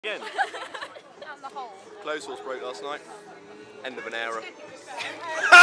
Again. Down the hole. Clothes horse broke last night. End of an era.